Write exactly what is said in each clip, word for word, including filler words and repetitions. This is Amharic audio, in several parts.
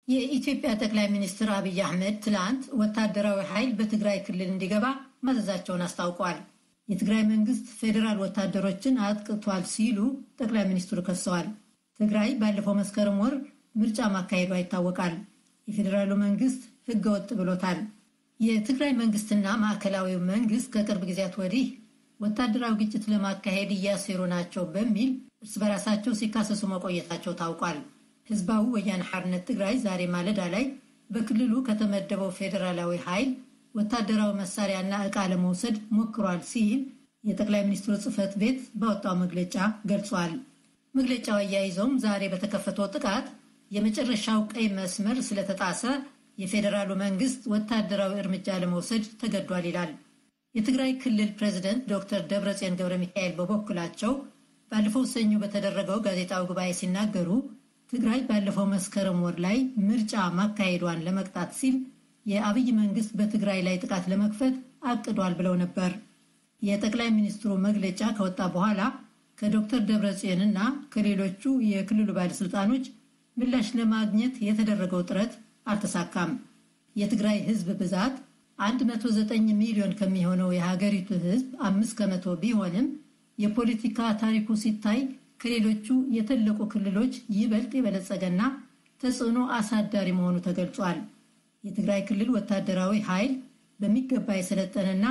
የኢትዮጵያ ጠቅላይ ሚኒስትር አብይ አህመድ ትላንት ወታደራዊ ኃይል በትግራይ ክልል እንዲገባ ማዘዛቸውን አስታውቋል። የትግራይ መንግስት ፌዴራል ወታደሮችን አጥቅቷል ሲሉ ጠቅላይ ሚኒስትሩ ከሰዋል። ትግራይ ባለፈው መስከረም ወር ምርጫ ማካሄዷ ይታወቃል። የፌዴራሉ መንግስት ህገ ወጥ ብሎታል። የትግራይ መንግስትና ማዕከላዊው መንግስት ከቅርብ ጊዜያት ወዲህ ወታደራዊ ግጭት ለማካሄድ እያሴሩ ናቸው በሚል እርስ በራሳቸው ሲካሰሱ መቆየታቸው ታውቋል። ህዝባዊ ወያነ ሓርነት ትግራይ ዛሬ ማለዳ ላይ በክልሉ ከተመደበው ፌዴራላዊ ኃይል ወታደራዊ መሳሪያና ዕቃ ለመውሰድ ሞክሯል ሲል የጠቅላይ ሚኒስትሩ ጽህፈት ቤት ባወጣው መግለጫ ገልጿል። መግለጫው አያይዞም ዛሬ በተከፈተው ጥቃት የመጨረሻው ቀይ መስመር ስለተጣሰ የፌዴራሉ መንግስት ወታደራዊ እርምጃ ለመውሰድ ተገዷል ይላል። የትግራይ ክልል ፕሬዝዳንት ዶክተር ደብረጽዮን ገብረሚካኤል በበኩላቸው ባለፈው ሰኞ በተደረገው ጋዜጣዊ ጉባኤ ሲናገሩ ትግራይ ባለፈው መስከረም ወር ላይ ምርጫ ማካሄዷን ለመቅጣት ሲል የአብይ መንግስት በትግራይ ላይ ጥቃት ለመክፈት አቅዷል ብለው ነበር። የጠቅላይ ሚኒስትሩ መግለጫ ከወጣ በኋላ ከዶክተር ደብረጽዮንና ከሌሎቹ የክልሉ ባለስልጣኖች ምላሽ ለማግኘት የተደረገው ጥረት አልተሳካም። የትግራይ ህዝብ ብዛት መቶ ዘጠኝ ሚሊዮን ከሚሆነው የሀገሪቱ ህዝብ አምስት ከመቶ ቢሆንም የፖለቲካ ታሪኩ ሲታይ ከሌሎቹ የተለቁ ክልሎች ይበልጥ የበለጸገና ተጽዕኖ አሳዳሪ መሆኑ ተገልጿል። የትግራይ ክልል ወታደራዊ ኃይል በሚገባ የሰለጠነና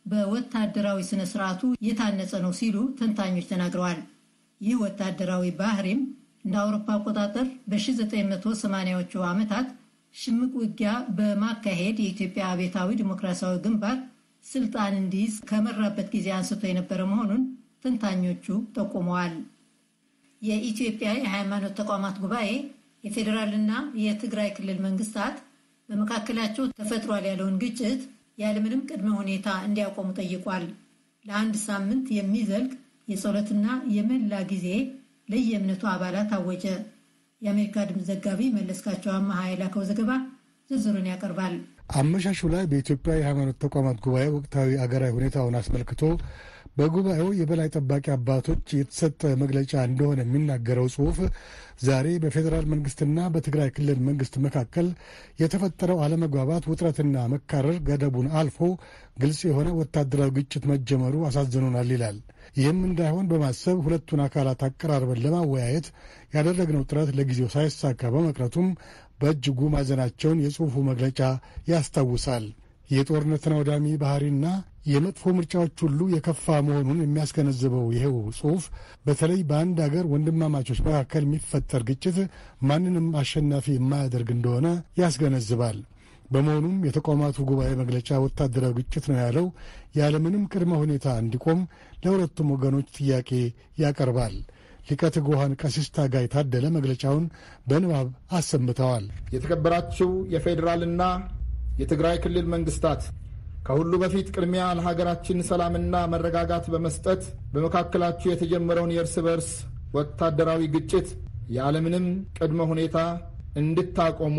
በወታደራዊ ስነ ስርዓቱ የታነጸ ነው ሲሉ ተንታኞች ተናግረዋል። ይህ ወታደራዊ ባህሪም እንደ አውሮፓ አቆጣጠር በ1980ዎቹ ዓመታት ሽምቅ ውጊያ በማካሄድ የኢትዮጵያ አብዮታዊ ዲሞክራሲያዊ ግንባር ስልጣን እንዲይዝ ከመራበት ጊዜ አንስቶ የነበረ መሆኑን ተንታኞቹ ጠቁመዋል። የኢትዮጵያ የሃይማኖት ተቋማት ጉባኤ የፌዴራልና የትግራይ ክልል መንግስታት በመካከላቸው ተፈጥሯል ያለውን ግጭት ያለምንም ቅድመ ሁኔታ እንዲያቆሙ ጠይቋል። ለአንድ ሳምንት የሚዘልቅ የጸሎትና የመላ ጊዜ ለየእምነቱ አባላት አወጀ። የአሜሪካ ድምፅ ዘጋቢ መለስካቸው አማሃ የላከው ዘገባ ዝርዝሩን ያቀርባል። አመሻሹ ላይ በኢትዮጵያ የሃይማኖት ተቋማት ጉባኤ ወቅታዊ አገራዊ ሁኔታውን አስመልክቶ በጉባኤው የበላይ ጠባቂ አባቶች የተሰጠ መግለጫ እንደሆነ የሚናገረው ጽሑፍ ዛሬ በፌዴራል መንግስትና በትግራይ ክልል መንግስት መካከል የተፈጠረው አለመግባባት፣ ውጥረትና መካረር ገደቡን አልፎ ግልጽ የሆነ ወታደራዊ ግጭት መጀመሩ አሳዝኖናል ይላል። ይህም እንዳይሆን በማሰብ ሁለቱን አካላት አቀራርበን ለማወያየት ያደረግነው ጥረት ለጊዜው ሳይሳካ በመቅረቱም በእጅጉ ማዘናቸውን የጽሑፉ መግለጫ ያስታውሳል። የጦርነትን አውዳሚ ባህሪና የመጥፎ ምርጫዎች ሁሉ የከፋ መሆኑን የሚያስገነዝበው ይኸው ጽሑፍ በተለይ በአንድ አገር ወንድማማቾች መካከል የሚፈጠር ግጭት ማንንም አሸናፊ የማያደርግ እንደሆነ ያስገነዝባል። በመሆኑም የተቋማቱ ጉባኤ መግለጫ ወታደራዊ ግጭት ነው ያለው ያለምንም ቅድመ ሁኔታ እንዲቆም ለሁለቱም ወገኖች ጥያቄ ያቀርባል። ሊቀ ትጉሃን ቀሲስ ታጋይ ታደለ መግለጫውን በንባብ አሰምተዋል። የተከበራችሁ የፌዴራልና የትግራይ ክልል መንግስታት ከሁሉ በፊት ቅድሚያ ለሀገራችን ሰላምና መረጋጋት በመስጠት በመካከላችሁ የተጀመረውን የእርስ በርስ ወታደራዊ ግጭት ያለምንም ቅድመ ሁኔታ እንድታቆሙ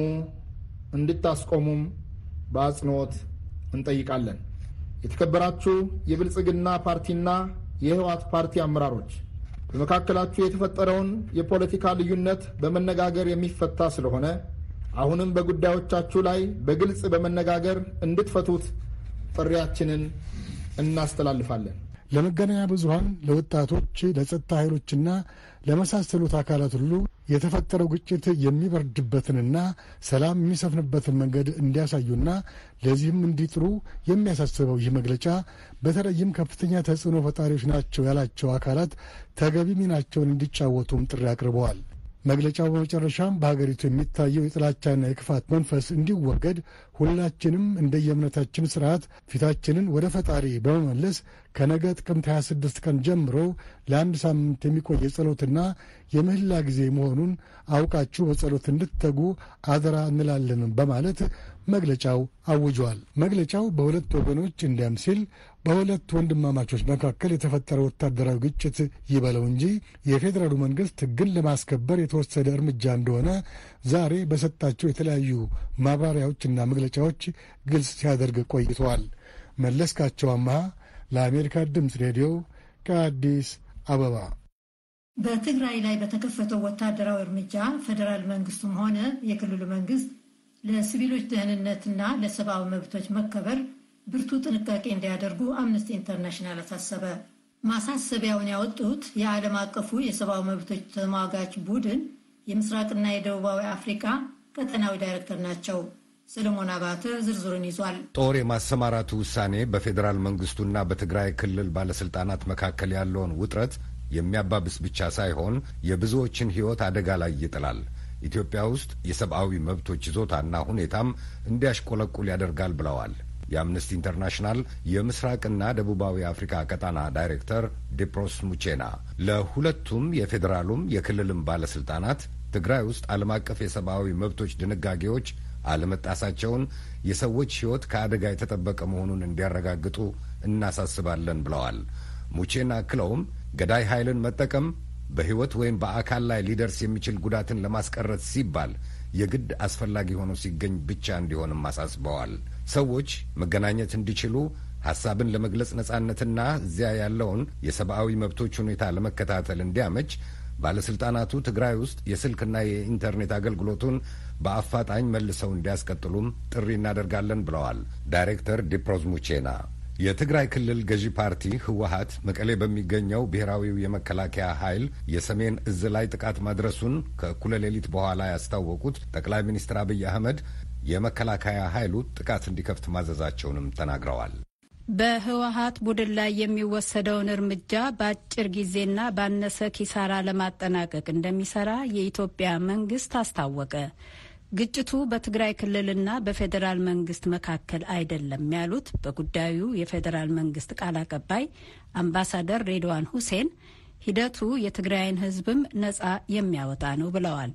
እንድታስቆሙም በአጽንኦት እንጠይቃለን። የተከበራችሁ የብልጽግና ፓርቲና የህወሓት ፓርቲ አመራሮች በመካከላችሁ የተፈጠረውን የፖለቲካ ልዩነት በመነጋገር የሚፈታ ስለሆነ አሁንም በጉዳዮቻችሁ ላይ በግልጽ በመነጋገር እንድትፈቱት ጥሪያችንን እናስተላልፋለን። ለመገናኛ ብዙሃን፣ ለወጣቶች፣ ለጸጥታ ኃይሎችና ለመሳሰሉት አካላት ሁሉ የተፈጠረው ግጭት የሚበርድበትንና ሰላም የሚሰፍንበትን መንገድ እንዲያሳዩና ለዚህም እንዲጥሩ የሚያሳስበው ይህ መግለጫ በተለይም ከፍተኛ ተጽዕኖ ፈጣሪዎች ናቸው ያላቸው አካላት ተገቢ ሚናቸውን እንዲጫወቱም ጥሪ አቅርበዋል። መግለጫው በመጨረሻም በሀገሪቱ የሚታየው የጥላቻና የክፋት መንፈስ እንዲወገድ ሁላችንም እንደየእምነታችን ስርዓት ፊታችንን ወደ ፈጣሪ በመመለስ ከነገ ጥቅምት ሃያ ስድስት ቀን ጀምሮ ለአንድ ሳምንት የሚቆይ የጸሎትና የምህላ ጊዜ መሆኑን አውቃችሁ በጸሎት እንድትተጉ አደራ እንላለን በማለት መግለጫው አውጇል። መግለጫው በሁለት ወገኖች እንዲያም ሲል በሁለት ወንድማማቾች መካከል የተፈጠረ ወታደራዊ ግጭት ይበለው እንጂ የፌዴራሉ መንግስት ሕግን ለማስከበር የተወሰደ እርምጃ እንደሆነ ዛሬ በሰጣቸው የተለያዩ ማብራሪያዎችና መግለጫዎች ግልጽ ሲያደርግ ቆይተዋል። መለስካቸው አማሃ ለአሜሪካ ድምፅ ሬዲዮ ከአዲስ አበባ በትግራይ ላይ በተከፈተው ወታደራዊ እርምጃ ፌደራል መንግስቱም ሆነ የክልሉ መንግስት ለሲቪሎች ደህንነትና ለሰብአዊ መብቶች መከበር ብርቱ ጥንቃቄ እንዲያደርጉ አምነስቲ ኢንተርናሽናል አሳሰበ። ማሳሰቢያውን ያወጡት የዓለም አቀፉ የሰብአዊ መብቶች ተሟጋች ቡድን የምስራቅና የደቡባዊ አፍሪካ ቀጠናዊ ዳይሬክተር ናቸው። ሰለሞን አባተ ዝርዝሩን ይዟል። ጦር የማሰማራቱ ውሳኔ በፌዴራል መንግስቱና በትግራይ ክልል ባለስልጣናት መካከል ያለውን ውጥረት የሚያባብስ ብቻ ሳይሆን የብዙዎችን ሕይወት አደጋ ላይ ይጥላል። ኢትዮጵያ ውስጥ የሰብአዊ መብቶች ይዞታና ሁኔታም እንዲያሽቆለቁል ያደርጋል ብለዋል የአምነስቲ ኢንተርናሽናል የምስራቅና ደቡባዊ አፍሪካ ቀጣና ዳይሬክተር ዲፕሮስ ሙቼና። ለሁለቱም የፌዴራሉም የክልልም ባለስልጣናት ትግራይ ውስጥ ዓለም አቀፍ የሰብአዊ መብቶች ድንጋጌዎች አለመጣሳቸውን፣ የሰዎች ሕይወት ከአደጋ የተጠበቀ መሆኑን እንዲያረጋግጡ እናሳስባለን ብለዋል። ሙቼና አክለውም ገዳይ ኃይልን መጠቀም በሕይወት ወይም በአካል ላይ ሊደርስ የሚችል ጉዳትን ለማስቀረት ሲባል የግድ አስፈላጊ ሆኖ ሲገኝ ብቻ እንዲሆንም አሳስበዋል። ሰዎች መገናኘት እንዲችሉ ሐሳብን ለመግለጽ ነጻነትና እዚያ ያለውን የሰብአዊ መብቶች ሁኔታ ለመከታተል እንዲያመች ባለስልጣናቱ ትግራይ ውስጥ የስልክና የኢንተርኔት አገልግሎቱን በአፋጣኝ መልሰው እንዲያስቀጥሉም ጥሪ እናደርጋለን ብለዋል ዳይሬክተር ዲፕሮዝ ሙቼና። የትግራይ ክልል ገዢ ፓርቲ ህወሓት መቀሌ በሚገኘው ብሔራዊው የመከላከያ ኃይል የሰሜን እዝ ላይ ጥቃት ማድረሱን ከእኩለ ሌሊት በኋላ ያስታወቁት ጠቅላይ ሚኒስትር አብይ አህመድ የመከላከያ ኃይሉ ጥቃት እንዲከፍት ማዘዛቸውንም ተናግረዋል። በህወሓት ቡድን ላይ የሚወሰደውን እርምጃ በአጭር ጊዜና ባነሰ ኪሳራ ለማጠናቀቅ እንደሚሰራ የኢትዮጵያ መንግስት አስታወቀ። ግጭቱ በትግራይ ክልልና በፌዴራል መንግስት መካከል አይደለም ያሉት በጉዳዩ የፌዴራል መንግስት ቃል አቀባይ አምባሳደር ሬድዋን ሁሴን ሂደቱ የትግራይን ህዝብም ነጻ የሚያወጣ ነው ብለዋል።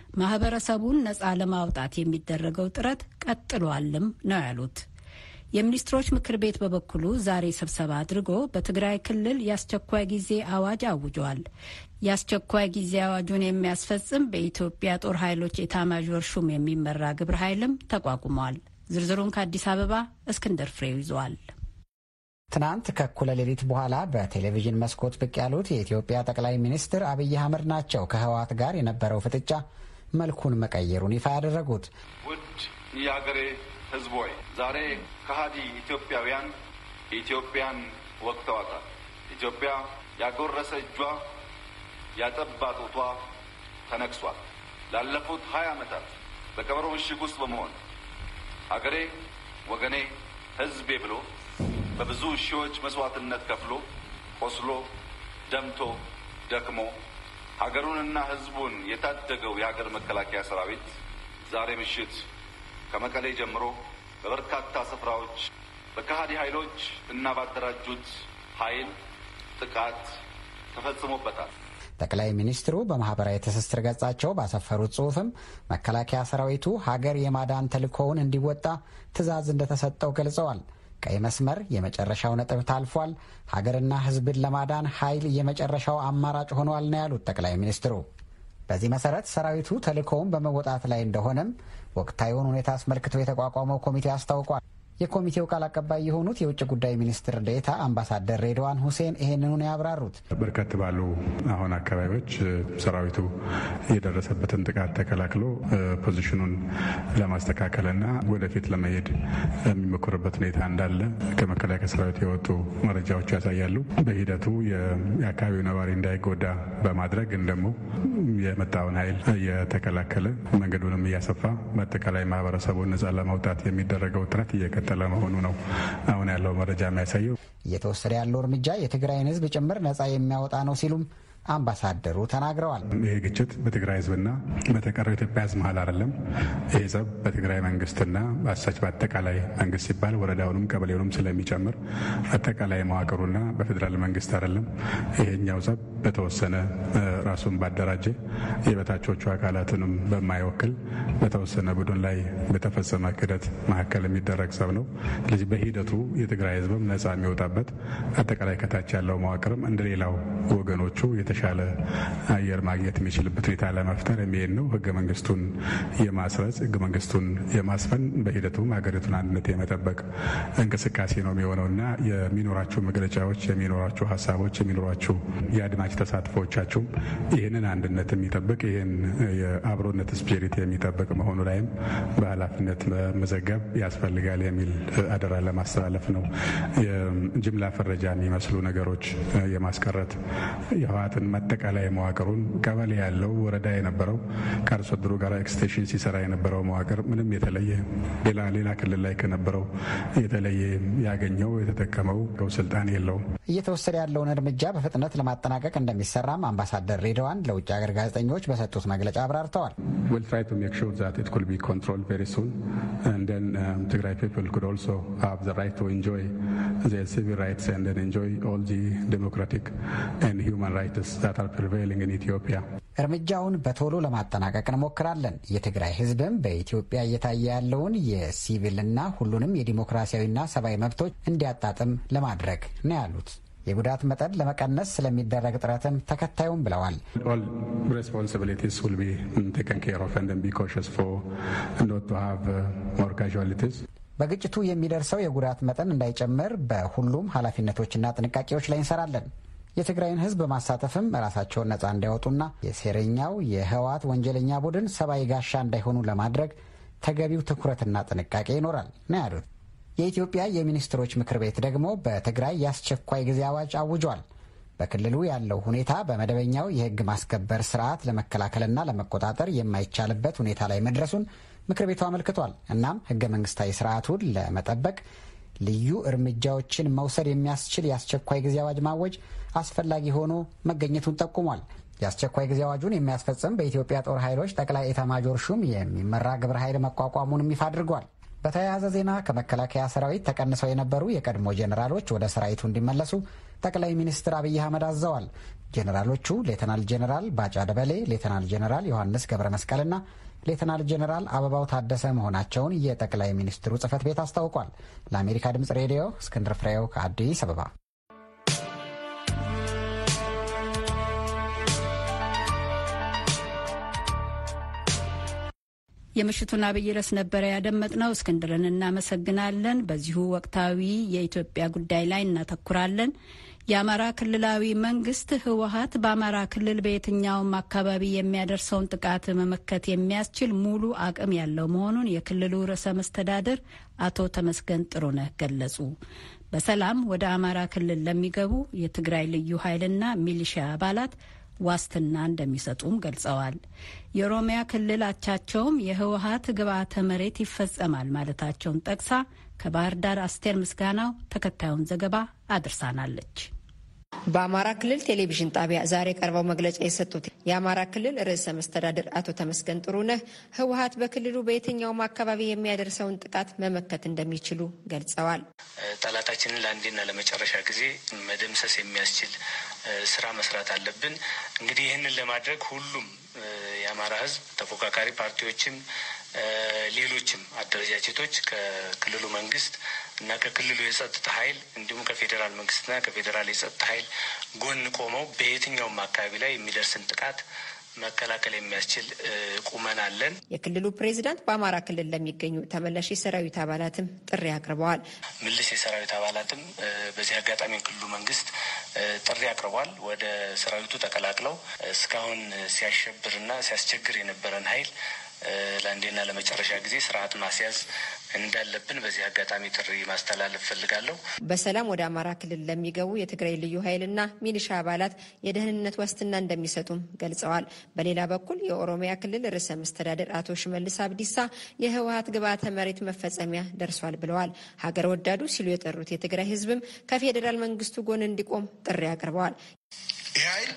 ማህበረሰቡን ነጻ ለማውጣት የሚደረገው ጥረት ቀጥሏልም ነው ያሉት። የሚኒስትሮች ምክር ቤት በበኩሉ ዛሬ ስብሰባ አድርጎ በትግራይ ክልል የአስቸኳይ ጊዜ አዋጅ አውጇል። የአስቸኳይ ጊዜ አዋጁን የሚያስፈጽም በኢትዮጵያ ጦር ኃይሎች ኤታማዦር ሹም የሚመራ ግብረ ኃይልም ተቋቁሟል። ዝርዝሩን ከአዲስ አበባ እስክንድር ፍሬው ይዟል። ትናንት ከእኩለ ሌሊት በኋላ በቴሌቪዥን መስኮት ብቅ ያሉት የኢትዮጵያ ጠቅላይ ሚኒስትር አብይ አህመድ ናቸው። ከህወሓት ጋር የነበረው ፍጥጫ መልኩን መቀየሩን ይፋ ያደረጉት ውድ የሀገሬ ህዝብ ሆይ ዛሬ ከሃዲ ኢትዮጵያውያን ኢትዮጵያን ወቅተዋታል። ኢትዮጵያ ያጎረሰ እጇ ያጠባ ጡቷ ተነክሷል። ላለፉት ሀያ ዓመታት በቀበሮ ምሽግ ውስጥ በመሆን ሀገሬ ወገኔ ህዝቤ ብሎ በብዙ ሺዎች መስዋዕትነት ከፍሎ ቆስሎ ደምቶ ደክሞ ሀገሩንና ህዝቡን የታደገው የሀገር መከላከያ ሰራዊት ዛሬ ምሽት ከመቀሌ ጀምሮ በበርካታ ስፍራዎች በከሃዲ ኃይሎች እና ባደራጁት ኃይል ጥቃት ተፈጽሞበታል። ጠቅላይ ሚኒስትሩ በማህበራዊ ትስስር ገጻቸው ባሰፈሩት ጽሑፍም መከላከያ ሰራዊቱ ሀገር የማዳን ተልዕኮውን እንዲወጣ ትዕዛዝ እንደተሰጠው ገልጸዋል። ቀይ መስመር የመጨረሻው ነጥብ ታልፏል፣ ሀገርና ህዝብን ለማዳን ኃይል የመጨረሻው አማራጭ ሆኗል ነው ያሉት ጠቅላይ ሚኒስትሩ። በዚህ መሰረት ሰራዊቱ ተልዕኮውን በመወጣት ላይ እንደሆነም ወቅታዊውን ሁኔታ አስመልክቶ የተቋቋመው ኮሚቴ አስታውቋል። የኮሚቴው ቃል አቀባይ የሆኑት የውጭ ጉዳይ ሚኒስትር ዴኤታ አምባሳደር ሬድዋን ሁሴን ይህንኑን ያብራሩት በርከት ባሉ አሁን አካባቢዎች ሰራዊቱ የደረሰበትን ጥቃት ተከላክሎ ፖዚሽኑን ለማስተካከልና ወደፊት ለመሄድ የሚሞክርበት ሁኔታ እንዳለ ከመከላከያ ሰራዊት የወጡ መረጃዎች ያሳያሉ። በሂደቱ የአካባቢው ነዋሪ እንዳይጎዳ በማድረግ ደግሞ የመጣውን ኃይል እየተከላከለ መንገዱንም እያሰፋ በአጠቃላይ ማህበረሰቡን ነጻ ለማውጣት የሚደረገው ጥረት እየቀጠለ ለመሆኑ ነው አሁን ያለው መረጃ የሚያሳየው። እየተወሰደ ያለው እርምጃ የትግራይን ህዝብ ጭምር ነጻ የሚያወጣ ነው ሲሉም አምባሳደሩ ተናግረዋል። ይሄ ግጭት በትግራይ ህዝብና በተቀረው ኢትዮጵያ ህዝብ መሀል አይደለም። ይሄ ጸብ በትግራይ መንግስትና አሳች በአጠቃላይ መንግስት ሲባል ወረዳውንም ቀበሌውንም ስለሚጨምር አጠቃላይ መዋቅሩና በፌዴራል መንግስት አይደለም። ይሄኛው ጸብ በተወሰነ ራሱን ባደራጀ የበታቾቹ አካላትንም በማይወክል በተወሰነ ቡድን ላይ በተፈጸመ ክደት መካከል የሚደረግ ጸብ ነው። ስለዚህ በሂደቱ የትግራይ ህዝብም ነጻ የሚወጣበት አጠቃላይ ከታች ያለው መዋቅርም እንደሌላው ወገኖቹ የተሻለ አየር ማግኘት የሚችልበት ሁኔታ ለመፍጠር የሚሄድ ነው። ህገ መንግስቱን የማስረጽ ህገ መንግስቱን የማስፈን በሂደቱም ሀገሪቱን አንድነት የመጠበቅ እንቅስቃሴ ነው የሚሆነውና የሚኖራቸው መግለጫዎች፣ የሚኖራቸው ሀሳቦች፣ የሚኖራቸው የአድማጭ ተሳትፎቻቸውም ይህንን አንድነት የሚጠብቅ ይህን የአብሮነት ስፒሪት የሚጠብቅ መሆኑ ላይም በኃላፊነት መዘገብ ያስፈልጋል የሚል አደራ ለማስተላለፍ ነው። የጅምላ ፈረጃ የሚመስሉ ነገሮች የማስቀረት የህወሓትን መጠቃላይ መዋቅሩን ቀበሌ ያለው ወረዳ የነበረው ከአርሶ አደሩ ጋር ኤክስቴንሽን ሲሰራ የነበረው መዋቅር ምንም የተለየ ሌላ ሌላ ክልል ላይ ከነበረው የተለየ ያገኘው የተጠቀመው ስልጣን የለውም። እየተወሰደ ያለውን እርምጃ በፍጥነት ለማጠናቀቅ እንደሚሰራም አምባሳደር ሬድዋን ለውጭ ሀገር ጋዜጠኞች በሰጡት መግለጫ አብራርተዋል። We'll try to make sure that it could be controlled very soon and then um, Tigray people could also have the right to enjoy their civil rights and then enjoy all the democratic and human rights that are prevailing in Ethiopia. እርምጃውን በቶሎ ለማጠናቀቅ እንሞክራለን። የትግራይ ህዝብም በኢትዮጵያ እየታየ ያለውን የሲቪልና ሁሉንም የዲሞክራሲያዊና ሰብአዊ መብቶች እንዲያጣጥም ለማድረግ ነው ያሉት። የጉዳት መጠን ለመቀነስ ስለሚደረግ ጥረትም ተከታዩም ብለዋል። All responsibilities will be taken care of and then be cautious for not to have uh, more casualties. በግጭቱ የሚደርሰው የጉዳት መጠን እንዳይጨምር በሁሉም ኃላፊነቶችና ጥንቃቄዎች ላይ እንሰራለን። የትግራይን ህዝብ በማሳተፍም ራሳቸውን ነጻ እንዲያወጡና የሴረኛው የህወሓት ወንጀለኛ ቡድን ሰብአዊ ጋሻ እንዳይሆኑ ለማድረግ ተገቢው ትኩረትና ጥንቃቄ ይኖራል ነው ያሉት። የኢትዮጵያ የሚኒስትሮች ምክር ቤት ደግሞ በትግራይ የአስቸኳይ ጊዜ አዋጅ አውጇል። በክልሉ ያለው ሁኔታ በመደበኛው የህግ ማስከበር ስርዓት ለመከላከልና ለመቆጣጠር የማይቻልበት ሁኔታ ላይ መድረሱን ምክር ቤቱ አመልክቷል። እናም ህገ መንግስታዊ ስርዓቱን ለመጠበቅ ልዩ እርምጃዎችን መውሰድ የሚያስችል የአስቸኳይ ጊዜ አዋጅ ማወጅ አስፈላጊ ሆኖ መገኘቱን ጠቁሟል። የአስቸኳይ ጊዜ አዋጁን የሚያስፈጽም በኢትዮጵያ ጦር ኃይሎች ጠቅላይ ኤታማዦር ሹም የሚመራ ግብረ ኃይል መቋቋሙንም ይፋ አድርጓል። በተያያዘ ዜና ከመከላከያ ሰራዊት ተቀንሰው የነበሩ የቀድሞ ጄኔራሎች ወደ ሰራዊቱ እንዲመለሱ ጠቅላይ ሚኒስትር አብይ አህመድ አዘዋል። ጄኔራሎቹ ሌተናል ጄኔራል ባጫ ደበሌ፣ ሌተናል ጄኔራል ዮሐንስ ገብረ መስቀልና ሌተናል ጄኔራል አበባው ታደሰ መሆናቸውን የጠቅላይ ሚኒስትሩ ጽህፈት ቤት አስታውቋል። ለአሜሪካ ድምጽ ሬዲዮ እስክንድር ፍሬው ከአዲስ አበባ። የምሽቱን አብይ ርዕስ ነበረ ያደመጥነው። እስክንድርን እናመሰግናለን። በዚሁ ወቅታዊ የኢትዮጵያ ጉዳይ ላይ እናተኩራለን። የአማራ ክልላዊ መንግስት ህወሓት በአማራ ክልል በየትኛውም አካባቢ የሚያደርሰውን ጥቃት መመከት የሚያስችል ሙሉ አቅም ያለው መሆኑን የክልሉ ርዕሰ መስተዳድር አቶ ተመስገን ጥሩነህ ገለጹ። በሰላም ወደ አማራ ክልል ለሚገቡ የትግራይ ልዩ ኃይልና ሚሊሺያ አባላት ዋስትና እንደሚሰጡም ገልጸዋል። የኦሮሚያ ክልል አቻቸውም የህወሓት ግብዓተ መሬት ይፈጸማል ማለታቸውን ጠቅሳ ከባህር ዳር አስቴር ምስጋናው ተከታዩን ዘገባ አድርሳናለች። በአማራ ክልል ቴሌቪዥን ጣቢያ ዛሬ ቀርበው መግለጫ የሰጡት የአማራ ክልል ርዕሰ መስተዳድር አቶ ተመስገን ጥሩነህ ህወሓት በክልሉ በየትኛውም አካባቢ የሚያደርሰውን ጥቃት መመከት እንደሚችሉ ገልጸዋል። ጠላታችንን ለአንዴና ለመጨረሻ ጊዜ መደምሰስ የሚያስችል ስራ መስራት አለብን። እንግዲህ ይህንን ለማድረግ ሁሉም የአማራ ህዝብ፣ ተፎካካሪ ፓርቲዎችም ሌሎችም አደረጃጀቶች ከክልሉ መንግስት እና ከክልሉ የጸጥታ ኃይል እንዲሁም ከፌዴራል መንግስትና ከፌዴራል የጸጥታ ኃይል ጎን ቆመው በየትኛውም አካባቢ ላይ የሚደርስን ጥቃት መከላከል የሚያስችል ቁመና አለን። የክልሉ ፕሬዝዳንት በአማራ ክልል ለሚገኙ ተመላሽ የሰራዊት አባላትም ጥሪ አቅርበዋል። ምልስ የሰራዊት አባላትም በዚህ አጋጣሚ የክልሉ መንግስት ጥሪ አቅርቧል። ወደ ሰራዊቱ ተቀላቅለው እስካሁን ሲያሸብርና ሲያስቸግር የነበረን ኃይል ለአንዴና ለመጨረሻ ጊዜ ስርዓት ማስያዝ እንዳለብን በዚህ አጋጣሚ ጥሪ ማስተላለፍ ፈልጋለሁ። በሰላም ወደ አማራ ክልል ለሚገቡ የትግራይ ልዩ ኃይልና ሚሊሻ አባላት የደህንነት ዋስትና እንደሚሰጡም ገልጸዋል። በሌላ በኩል የኦሮሚያ ክልል ርዕሰ መስተዳድር አቶ ሽመልስ አብዲሳ የህወሓት ግብዓተ መሬት መፈጸሚያ ደርሷል ብለዋል። ሀገር ወዳዱ ሲሉ የጠሩት የትግራይ ህዝብም ከፌዴራል መንግስቱ ጎን እንዲቆም ጥሪ አቅርበዋል። ይህ ኃይል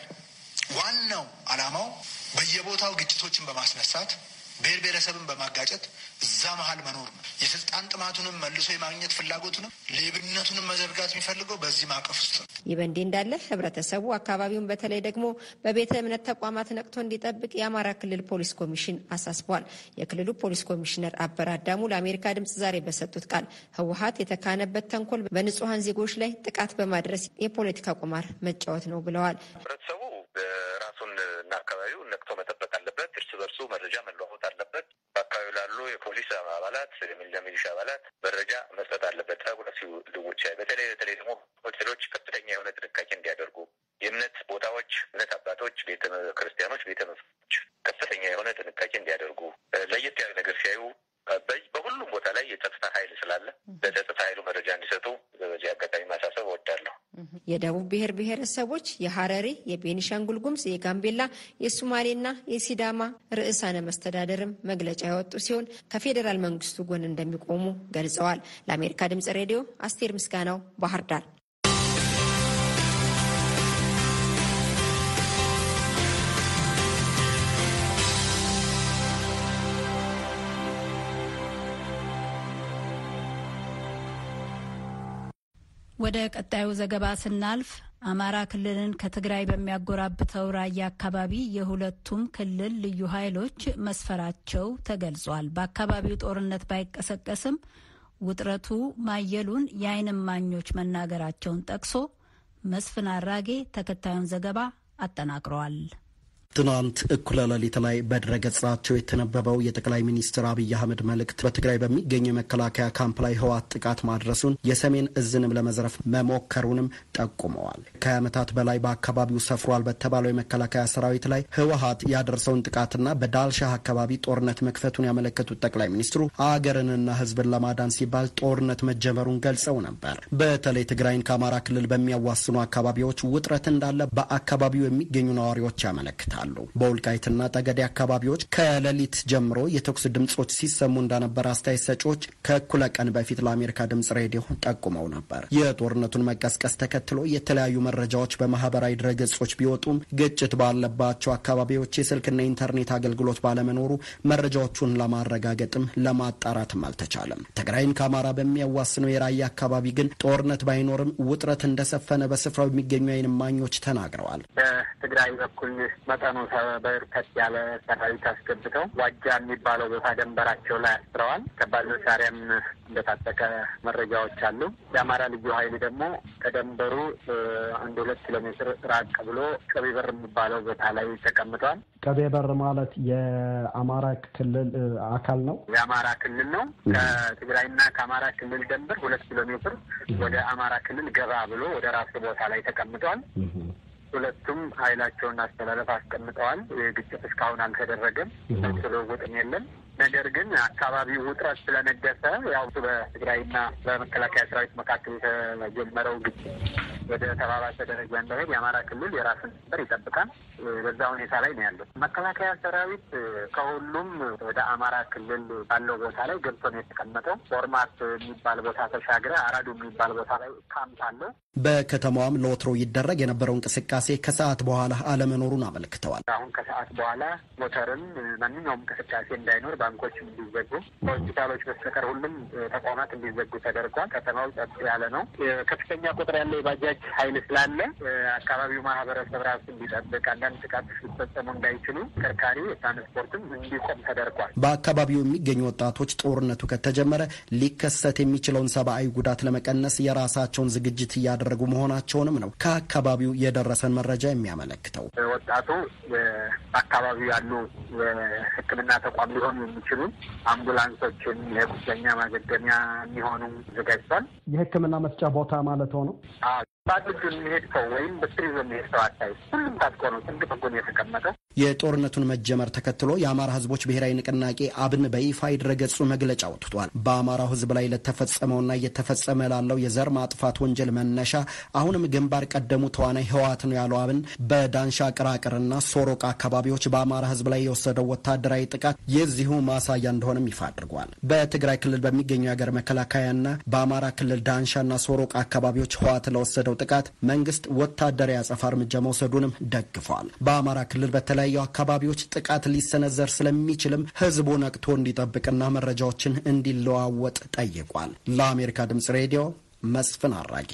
ዋናው ዓላማው በየቦታው ግጭቶችን በማስነሳት ብሔር ብሔረሰብን በማጋጨት እዛ መሀል መኖር ነው። የስልጣን ጥማቱንም መልሶ የማግኘት ፍላጎቱንም ሌብነቱንም መዘርጋት የሚፈልገው በዚህ ማዕቀፍ ውስጥ ነው። ይህ በእንዲህ እንዳለ ህብረተሰቡ አካባቢውን በተለይ ደግሞ በቤተ እምነት ተቋማት ነቅቶ እንዲጠብቅ የአማራ ክልል ፖሊስ ኮሚሽን አሳስቧል። የክልሉ ፖሊስ ኮሚሽነር አበር አዳሙ ለአሜሪካ ድምጽ ዛሬ በሰጡት ቃል ህወሓት የተካነበት ተንኮል በንጹሐን ዜጎች ላይ ጥቃት በማድረስ የፖለቲካ ቁማር መጫወት ነው ብለዋል። ህብረተሰቡ ለፖሊስ አባላት ለሚሊሻ አባላት መረጃ መስጠት አለበት። ተጉለሲ ልውጭ በተለይ በተለይ ደግሞ ሆቴሎች ከፍተኛ የሆነ ጥንቃቄ እንዲያደርጉ የእምነት ቦታዎች እምነት አባቶች ቤተ ክርስቲያኖች ቤተ መፍች ከፍተኛ የሆነ ጥንቃቄ እንዲያደርጉ ለየት ያለ ነገር ሲያዩ በሁሉም ቦታ ላይ የጸጥታ ኃይል ስላለ ለጸጥታ ኃይሉ መረጃ እንዲሰጡ በዚህ አጋጣሚ ማሳሰብ እወዳለሁ። የደቡብ ብሔር ብሔረሰቦች የሐረሪ፣ የቤኒሻንጉል ጉሙዝ፣ የጋምቤላ፣ የሶማሌና የሲዳማ ርዕሳነ መስተዳደርም መግለጫ ያወጡ ሲሆን ከፌዴራል መንግስቱ ጎን እንደሚቆሙ ገልጸዋል። ለአሜሪካ ድምጽ ሬዲዮ አስቴር ምስጋናው ባህር ዳር። ወደ ቀጣዩ ዘገባ ስናልፍ አማራ ክልልን ከትግራይ በሚያጎራብተው ራያ አካባቢ የሁለቱም ክልል ልዩ ኃይሎች መስፈራቸው ተገልጿል። በአካባቢው ጦርነት ባይቀሰቀስም ውጥረቱ ማየሉን የዓይን እማኞች መናገራቸውን ጠቅሶ መስፍን አራጌ ተከታዩን ዘገባ አጠናቅረዋል። ትናንት እኩለ ሌሊት ላይ በድረገጻቸው የተነበበው የጠቅላይ ሚኒስትር አብይ አህመድ መልእክት በትግራይ በሚገኘው የመከላከያ ካምፕ ላይ ህወሓት ጥቃት ማድረሱን የሰሜን እዝንም ለመዝረፍ መሞከሩንም ጠቁመዋል። ከዓመታት በላይ በአካባቢው ሰፍሯል በተባለው የመከላከያ ሰራዊት ላይ ህወሓት ያደረሰውን ጥቃትና በዳልሻህ አካባቢ ጦርነት መክፈቱን ያመለከቱት ጠቅላይ ሚኒስትሩ አገርንና ህዝብን ለማዳን ሲባል ጦርነት መጀመሩን ገልጸው ነበር። በተለይ ትግራይን ከአማራ ክልል በሚያዋስኑ አካባቢዎች ውጥረት እንዳለ በአካባቢው የሚገኙ ነዋሪዎች ያመለክታል። በወልቃይትና ጠገዴ አካባቢዎች ከሌሊት ጀምሮ የተኩስ ድምጾች ሲሰሙ እንደነበር አስተያየት ሰጪዎች ከእኩለ ቀን በፊት ለአሜሪካ ድምጽ ሬዲዮ ጠቁመው ነበር። የጦርነቱን መቀስቀስ ተከትሎ የተለያዩ መረጃዎች በማህበራዊ ድረገጾች ቢወጡም ግጭት ባለባቸው አካባቢዎች የስልክና ኢንተርኔት አገልግሎት ባለመኖሩ መረጃዎቹን ለማረጋገጥም ለማጣራትም አልተቻለም። ትግራይን ከአማራ በሚያዋስነው የራያ አካባቢ ግን ጦርነት ባይኖርም ውጥረት እንደሰፈነ በስፍራው የሚገኙ ዓይን እማኞች ተናግረዋል። በትግራይ በኩል መጠኑ በርከት ያለ ሰራዊት አስገብተው ዋጃ የሚባለው ቦታ ደንበራቸው ላይ አስረዋል። ከባድ መሳሪያም እንደታጠቀ መረጃዎች አሉ። የአማራ ልዩ ኃይል ደግሞ ከደንበሩ አንድ ሁለት ኪሎ ሜትር ራቅ ብሎ ቀቢበር የሚባለው ቦታ ላይ ተቀምጧል። ቀቢበር ማለት የአማራ ክልል አካል ነው። የአማራ ክልል ነው። ከትግራይና ከአማራ ክልል ደንበር ሁለት ኪሎ ሜትር ወደ አማራ ክልል ገባ ብሎ ወደ ራሱ ቦታ ላይ ተቀምጧል። ሁለቱም ኃይላቸውን አስተላለፍ አስቀምጠዋል። ግጭት እስካሁን አልተደረገም። ለውጥም የለም። ነገር ግን አካባቢው ውጥረት ስለነገሰ ያው በትግራይና በመከላከያ ሰራዊት መካከል የተጀመረው ግጭት ወደ ተባባሰ ደረጃ እንዳይሄድ የአማራ ክልል የራስን ድንበር ይጠብቃል። በዛ ሁኔታ ላይ ነው ያለው። መከላከያ ሰራዊት ከሁሉም ወደ አማራ ክልል ባለው ቦታ ላይ ገብቶ ነው የተቀመጠው። ፎርማት የሚባል ቦታ ተሻግረ አራዱ የሚባል ቦታ ላይ ካምፕ አለው። በከተማዋም ለወትሮ ይደረግ የነበረው እንቅስቃሴ ከሰዓት በኋላ አለመኖሩን አመልክተዋል። አሁን ከሰዓት በኋላ ሞተርም ማንኛውም እንቅስቃሴ እንዳይኖር ባንኮችም እንዲዘጉ፣ ሆስፒታሎች በስተቀር ሁሉም ተቋማት እንዲዘጉ ተደርጓል። ከተማው ጸጥ ያለ ነው። ከፍተኛ ቁጥር ያለው የባጃጅ ኃይል ስላለ አካባቢው ማህበረሰብ ራሱ እንዲጠብቅ፣ አንዳንድ ጥቃት ሲፈጸሙ እንዳይችሉ ተሽከርካሪ ትራንስፖርትም እንዲቆም ተደርጓል። በአካባቢው የሚገኙ ወጣቶች ጦርነቱ ከተጀመረ ሊከሰት የሚችለውን ሰብአዊ ጉዳት ለመቀነስ የራሳቸውን ዝግጅት እያደረጉ መሆናቸውንም ነው ከአካባቢው የደረሰን መረጃ የሚያመለክተው። ወጣቱ በአካባቢው ያሉ የሕክምና ተቋም ሊሆኑ የሚችሉ አምቡላንሶችን የቁስለኛ ማገገሚያ የሚሆኑ ዘጋጅቷል። የሕክምና መስጫ ቦታ ማለት ሆኖ ባድርግ የሚሄድ ሰው ወይም በትሪዞ የሚሄድ ሰው አታይ። ሁሉም ታጥቆ ነው ጥንቅ ጥንቁን የተቀመጠው። የጦርነቱን መጀመር ተከትሎ የአማራ ህዝቦች ብሔራዊ ንቅናቄ አብን በይፋ ድረገጹ መግለጫ አውጥቷል። በአማራው ህዝብ ላይ ለተፈጸመውና እየተፈጸመ ላለው የዘር ማጥፋት ወንጀል መነሻ አሁንም ግንባር ቀደሙ ተዋናይ ህወሓት ነው ያለው አብን በዳንሻ ቅራቅርና ሶሮቃ አካባቢዎች በአማራ ህዝብ ላይ የወሰደው ወታደራዊ ጥቃት የዚሁ ማሳያ እንደሆነም ይፋ አድርጓል። በትግራይ ክልል በሚገኘው የሀገር መከላከያና በአማራ ክልል ዳንሻና ሶሮቃ አካባቢዎች ህወሓት ለወሰደው ጥቃት መንግስት ወታደራዊ አጸፋ እርምጃ መውሰዱንም ደግፏል። በአማራ ክልል በተለያዩ አካባቢዎች ጥቃት ሊሰነዘር ስለሚችልም ህዝቡ ነቅቶ እንዲጠብቅና መረጃዎችን እንዲለዋወጥ ጠይቋል። ለአሜሪካ ድምጽ ሬዲዮ መስፍን አራጌ።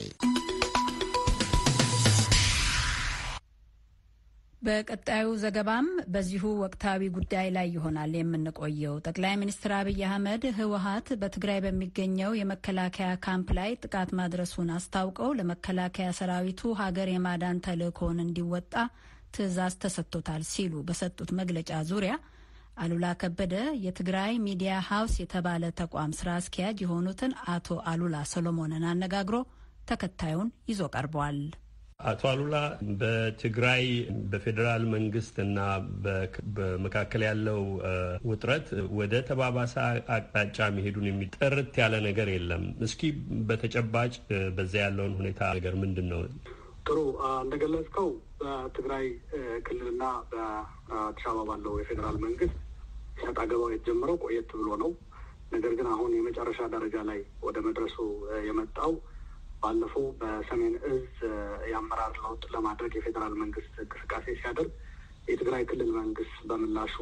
በቀጣዩ ዘገባም በዚሁ ወቅታዊ ጉዳይ ላይ ይሆናል የምንቆየው። ጠቅላይ ሚኒስትር አብይ አህመድ ህወሓት በትግራይ በሚገኘው የመከላከያ ካምፕ ላይ ጥቃት ማድረሱን አስታውቀው ለመከላከያ ሰራዊቱ ሀገር የማዳን ተልዕኮውን እንዲወጣ ትዕዛዝ ተሰጥቶታል ሲሉ በሰጡት መግለጫ ዙሪያ አሉላ ከበደ የትግራይ ሚዲያ ሃውስ የተባለ ተቋም ስራ አስኪያጅ የሆኑትን አቶ አሉላ ሰሎሞንን አነጋግሮ ተከታዩን ይዞ ቀርቧል። አቶ አሉላ በትግራይ በፌዴራል መንግስትና በመካከል ያለው ውጥረት ወደ ተባባሳ አቅጣጫ መሄዱን የሚጠርት ያለ ነገር የለም። እስኪ በተጨባጭ በዛ ያለውን ሁኔታ ነገር ምንድነው? ጥሩ እንደገለጽከው በትግራይ ክልልና በአዲስ አበባ ባለው የፌዴራል መንግስት ሰጣ ገባው የተጀመረው ቆየት ብሎ ነው። ነገር ግን አሁን የመጨረሻ ደረጃ ላይ ወደ መድረሱ የመጣው ባለፈው በሰሜን እዝ የአመራር ለውጥ ለማድረግ የፌዴራል መንግስት እንቅስቃሴ ሲያደርግ የትግራይ ክልል መንግስት በምላሹ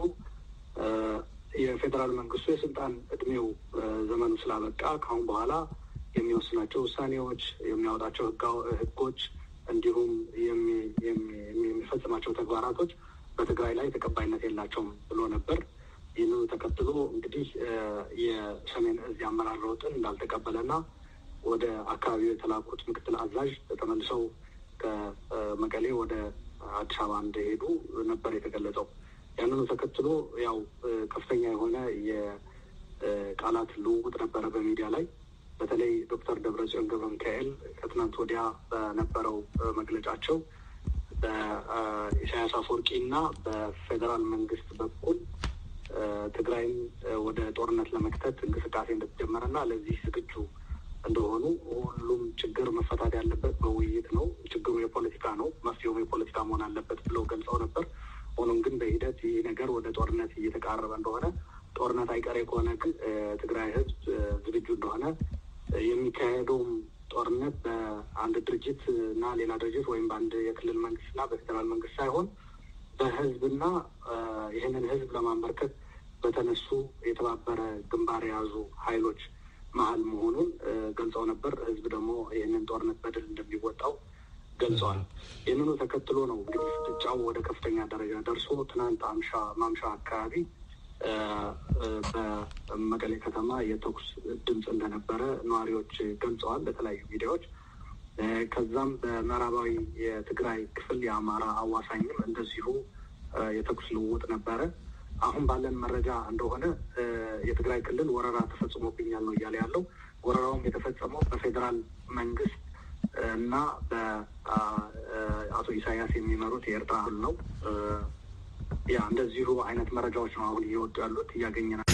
የፌዴራል መንግስቱ የስልጣን እድሜው ዘመኑ ስላበቃ ከአሁን በኋላ የሚወስናቸው ውሳኔዎች፣ የሚያወጣቸው ህጎች እንዲሁም የሚፈጽማቸው ተግባራቶች በትግራይ ላይ ተቀባይነት የላቸውም ብሎ ነበር። ይህንኑ ተከትሎ እንግዲህ የሰሜን እዝ የአመራር ለውጥን እንዳልተቀበለና ወደ አካባቢው የተላኩት ምክትል አዛዥ ተመልሰው ከመቀሌ ወደ አዲስ አበባ እንደሄዱ ነበር የተገለጸው። ያንኑ ተከትሎ ያው ከፍተኛ የሆነ የቃላት ልውውጥ ነበረ በሚዲያ ላይ። በተለይ ዶክተር ደብረጽዮን ገብረ ሚካኤል ከትናንት ወዲያ በነበረው መግለጫቸው በኢሳያስ አፈወርቂና በፌዴራል መንግስት በኩል ትግራይን ወደ ጦርነት ለመክተት እንቅስቃሴ እንደተጀመረና ለዚህ ዝግጁ እንደሆኑ ሁሉም ችግር መፈታት ያለበት በውይይት ነው፣ ችግሩ የፖለቲካ ነው፣ መፍትሄው የፖለቲካ መሆን አለበት ብለው ገልጸው ነበር። ሆኖም ግን በሂደት ይህ ነገር ወደ ጦርነት እየተቃረበ እንደሆነ፣ ጦርነት አይቀሬ ከሆነ ግን ትግራይ ህዝብ ዝግጁ እንደሆነ የሚካሄደውም ጦርነት በአንድ ድርጅት እና ሌላ ድርጅት ወይም በአንድ የክልል መንግስትና በፌዴራል መንግስት ሳይሆን በህዝብና ይህንን ህዝብ ለማንበርከት በተነሱ የተባበረ ግንባር የያዙ ኃይሎች መሀል መሆኑን ገልጸው ነበር። ህዝብ ደግሞ ይህንን ጦርነት በድል እንደሚወጣው ገልጸዋል። ይህንኑ ተከትሎ ነው እንግዲህ ፍጥጫው ወደ ከፍተኛ ደረጃ ደርሶ ትናንት አምሻ ማምሻ አካባቢ በመቀሌ ከተማ የተኩስ ድምፅ እንደነበረ ነዋሪዎች ገልጸዋል በተለያዩ ሚዲያዎች። ከዛም በምዕራባዊ የትግራይ ክፍል የአማራ አዋሳኝም እንደዚሁ የተኩስ ልውውጥ ነበረ። አሁን ባለን መረጃ እንደሆነ የትግራይ ክልል ወረራ ተፈጽሞብኛል ነው እያለ ያለው። ወረራውም የተፈጸመው በፌዴራል መንግስት እና በአቶ ኢሳያስ የሚመሩት የኤርትራ ኃይል ነው። ያ እንደዚሁ አይነት መረጃዎች ነው አሁን እየወጡ ያሉት እያገኘናል።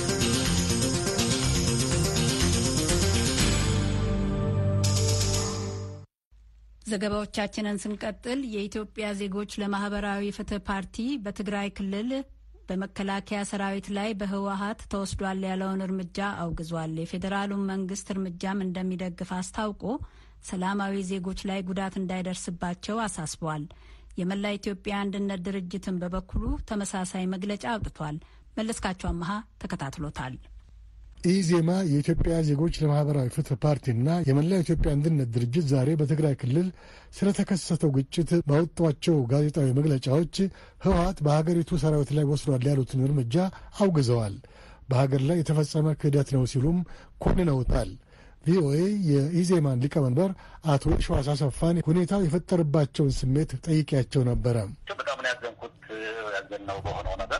ዘገባዎቻችንን ስንቀጥል የኢትዮጵያ ዜጎች ለማህበራዊ ፍትህ ፓርቲ በትግራይ ክልል በመከላከያ ሰራዊት ላይ በህወሓት ተወስዷል ያለውን እርምጃ አውግዟል። የፌዴራሉን መንግስት እርምጃም እንደሚደግፍ አስታውቆ ሰላማዊ ዜጎች ላይ ጉዳት እንዳይደርስባቸው አሳስቧል። የመላ ኢትዮጵያ አንድነት ድርጅትን በበኩሉ ተመሳሳይ መግለጫ አውጥቷል። መለስካቸው አመሃ ተከታትሎታል። ኢዜማ የኢትዮጵያ ዜጎች ለማህበራዊ ፍትህ ፓርቲና የመላ ኢትዮጵያ አንድነት ድርጅት ዛሬ በትግራይ ክልል ስለተከሰተው ግጭት ባወጧቸው ጋዜጣዊ መግለጫዎች ህወሓት በሀገሪቱ ሰራዊት ላይ ወስዷል ያሉትን እርምጃ አውግዘዋል። በሀገር ላይ የተፈጸመ ክህደት ነው ሲሉም ኮንነውታል። ቪኦኤ የኢዜማን ሊቀመንበር አቶ የሺዋስ አሰፋን ሁኔታው የፈጠረባቸውን ስሜት ጠይቄያቸው ነበረ። በጣም ነው ያዘንኩት። ያዘንነው በሆነው ነገር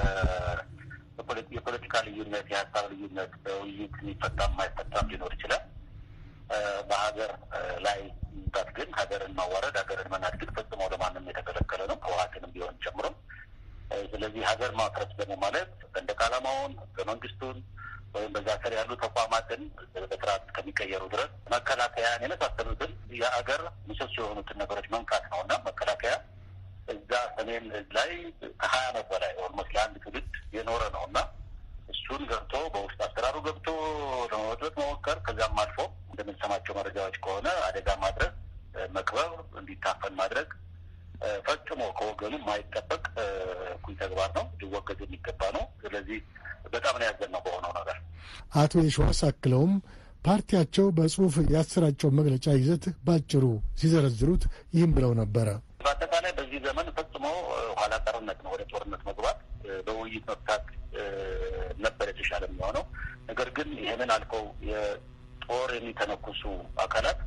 የፖለቲካ ልዩነት፣ የሀሳብ ልዩነት በውይይት የሚፈታም የማይፈታም ሊኖር ይችላል። በሀገር ላይ ምጣት ግን ሀገርን ማዋረድ፣ ሀገርን መናድ ግን ፈጽሞ ለማንም የተከለከለ ነው፣ ህወሓትንም ቢሆን ጨምሮ። ስለዚህ ሀገር ማፍረስ ደግሞ ማለት ሰንደቅ ዓላማውን፣ ህገ መንግስቱን ወይም በዛ ስር ያሉ ተቋማትን በስርዓት ከሚቀየሩ ድረስ መከላከያን የመሳሰሉትን የሀገር ምሰሶ የሆኑትን ነገሮች መንካት ነው እና መከላከያ እዛ ሰሜን ላይ ከሀያ አመት በላይ ኦልሞስት ለአንድ ትውልድ የኖረ ነው እና እሱን ገብቶ በውስጥ አሰራሩ ገብቶ ለመወጥወጥ መሞከር፣ ከዚያም አልፎ እንደምንሰማቸው መረጃዎች ከሆነ አደጋ ማድረስ፣ መክበብ፣ እንዲታፈን ማድረግ ፈጽሞ ከወገኑ የማይጠበቅ እኩይ ተግባር ነው፣ ሊወገዝ የሚገባ ነው። ስለዚህ በጣም ነው ያዘነው በሆነው ነገር። አቶ የሺዋስ አክለውም ፓርቲያቸው በጽሁፍ ያሰራጨው መግለጫ ይዘት ባጭሩ ሲዘረዝሩት ይህም ብለው ነበረ። በአጠቃላይ በዚህ ዘመን ፈጽሞ ኋላ ቀርነት ነው፣ ወደ ጦርነት መግባት በውይይት መፍታት ነበር የተሻለ የሚሆነው። ነገር ግን ይህንን አልፈው የጦር የሚተነኩሱ አካላት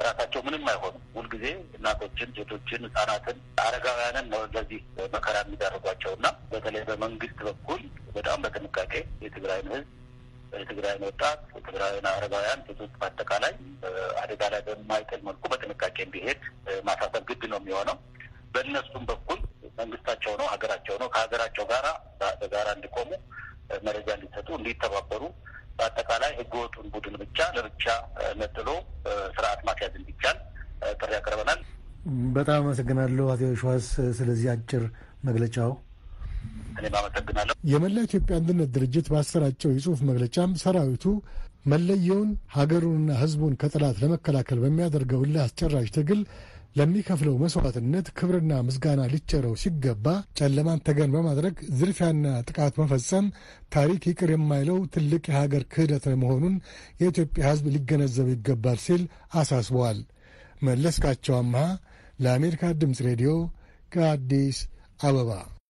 ራሳቸው ምንም አይሆኑም። ሁልጊዜ እናቶችን፣ ሴቶችን፣ ህጻናትን፣ አረጋውያንን ነው ለዚህ መከራ የሚዳርጓቸውና በተለይ በመንግስት በኩል በጣም በጥንቃቄ የትግራይን ህዝብ፣ የትግራይን ወጣት፣ የትግራይን አረጋውያን፣ ሴቶች በአጠቃላይ አደጋ ላይ በማይጥል መልኩ በጥንቃቄ እንዲሄድ ማሳሰብ ግድ ነው የሚሆነው። በእነሱም በኩል መንግስታቸው ነው፣ ሀገራቸው ነው፣ ከሀገራቸው ጋራ በጋራ እንዲቆሙ መረጃ እንዲሰጡ፣ እንዲተባበሩ በአጠቃላይ ህገወጡን ቡድን ብቻ ለብቻ ነጥሎ ስርዓት ማስያዝ እንዲቻል ጥሪ ያቀርበናል። በጣም አመሰግናለሁ አቶ ዮሐንስ ስለዚህ አጭር መግለጫው። እኔም አመሰግናለሁ። የመላ ኢትዮጵያ አንድነት ድርጅት ባሰራጨው የጽሁፍ መግለጫም ሰራዊቱ መለየውን ሀገሩንና ህዝቡን ከጠላት ለመከላከል በሚያደርገው እልህ አስጨራሽ ትግል ለሚከፍለው መስዋዕትነት ክብርና ምስጋና ሊቸረው ሲገባ ጨለማን ተገን በማድረግ ዝርፊያና ጥቃት መፈጸም ታሪክ ይቅር የማይለው ትልቅ የሀገር ክህደት መሆኑን የኢትዮጵያ ህዝብ ሊገነዘብ ይገባል ሲል አሳስበዋል። መለስካቸው አምሃ ለአሜሪካ ድምፅ ሬዲዮ ከአዲስ አበባ